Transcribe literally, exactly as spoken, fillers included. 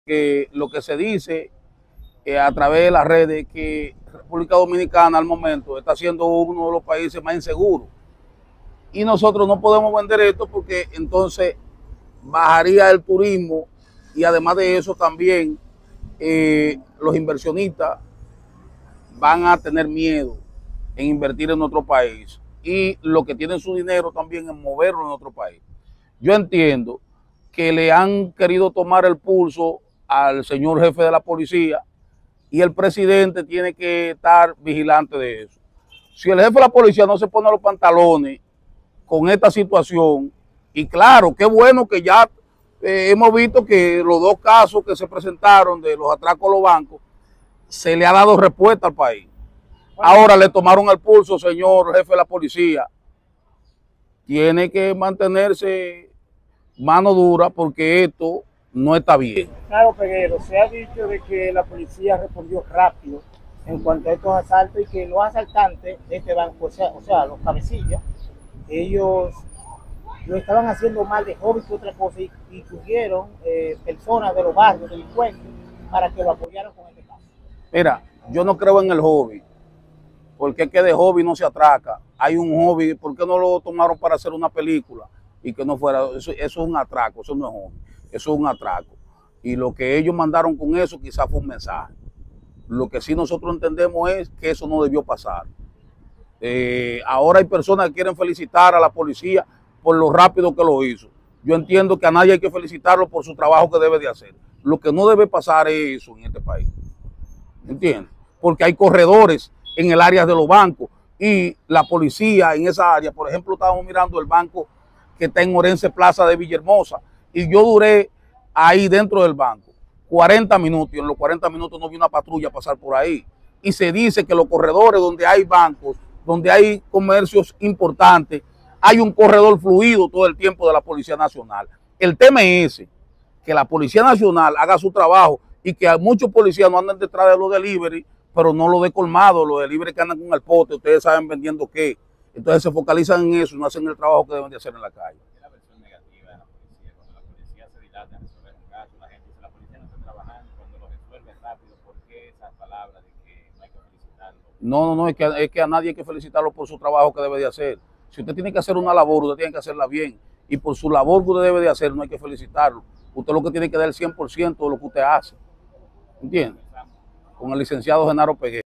que lo que se dice eh, a través de las redes que República Dominicana al momento está siendo uno de los países más inseguros. Y nosotros no podemos vender esto porque entonces bajaría el turismo y además de eso también eh, los inversionistas van a tener miedo en invertir en nuestro país y los que tienen su dinero también en moverlo en otro país. Yo entiendo que le han querido tomar el pulso al señor jefe de la policía y el presidente tiene que estar vigilante de eso. Si el jefe de la policía no se pone los pantalones con esta situación, y claro, qué bueno que ya eh, hemos visto que los dos casos que se presentaron de los atracos a los bancos, se le ha dado respuesta al país. Ahora le tomaron el pulso, señor jefe de la policía. Tiene que mantenerse mano dura porque esto no está bien. Claro, Peguero, se ha dicho de que la policía respondió rápido en cuanto a estos asaltos y que los asaltantes de este banco, o sea, o sea los cabecillas, ellos lo estaban haciendo mal de hobby que otra cosa y, y tuvieron eh, personas de los barrios, delincuentes, para que lo apoyaran con este caso. Mira, yo no creo en el hobby, porque es que de hobby no se atraca. Hay un hobby, ¿por qué no lo tomaron para hacer una película? Y que no fuera, eso, eso es un atraco, eso no es hobby, eso es un atraco. Y lo que ellos mandaron con eso quizás fue un mensaje. Lo que sí nosotros entendemos es que eso no debió pasar. Eh, ahora hay personas que quieren felicitar a la policía por lo rápido que lo hizo. Yo entiendo que a nadie hay que felicitarlo por su trabajo que debe de hacer. Lo que no debe pasar es eso en este país. ¿Entiendes? Porque hay corredores en el área de los bancos y la policía en esa área, por ejemplo, estábamos mirando el banco que está en Orense Plaza de Villahermosa y yo duré ahí dentro del banco cuarenta minutos y en los cuarenta minutos no vi una patrulla pasar por ahí. Y se dice que los corredores donde hay bancos, donde hay comercios importantes, hay un corredor fluido todo el tiempo de la Policía Nacional. El tema es ese, que la Policía Nacional haga su trabajo y que muchos policías no anden detrás de los delivery, pero no lo de colmado, los delivery que andan con el pote, ustedes saben vendiendo qué. Entonces se focalizan en eso y no hacen el trabajo que deben de hacer en la calle. La versión negativa de la policía, cuando la policía se dilata a resolver un caso, la gente dice, la policía no está trabajando, cuando lo resuelve rápido, ¿por qué esas palabras de que no hay que felicitarlo? No, no, no, es que, es que a nadie hay que felicitarlo por su trabajo que debe de hacer. Si usted tiene que hacer una labor, usted tiene que hacerla bien. Y por su labor que usted debe de hacer, no hay que felicitarlo. Usted lo que tiene que dar el cien por ciento de lo que usted hace. ¿Entiende? Con el licenciado Genaro Peguero.